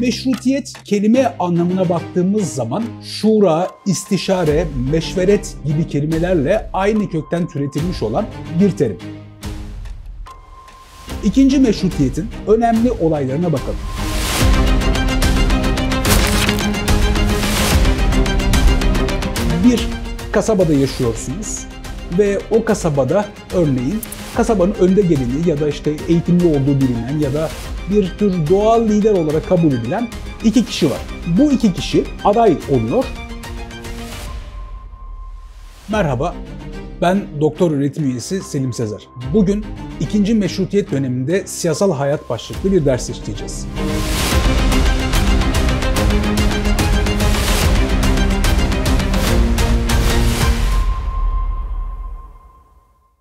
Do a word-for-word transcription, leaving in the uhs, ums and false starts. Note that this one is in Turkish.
Meşrutiyet kelime anlamına baktığımız zaman şura, istişare, meşveret gibi kelimelerle aynı kökten türetilmiş olan bir terim. İkinci meşrutiyetin önemli olaylarına bakalım. Bir kasabada yaşıyorsunuz ve o kasabada örneğin kasabanın önde geleni ya da işte eğitimli olduğu bilinen ya da bir tür doğal lider olarak kabul edilen iki kişi var. Bu iki kişi aday oluyor. Merhaba, ben doktor öğretim üyesi Selim Sezer. Bugün ikinci Meşrutiyet döneminde siyasal hayat başlıklı bir ders işleyeceğiz.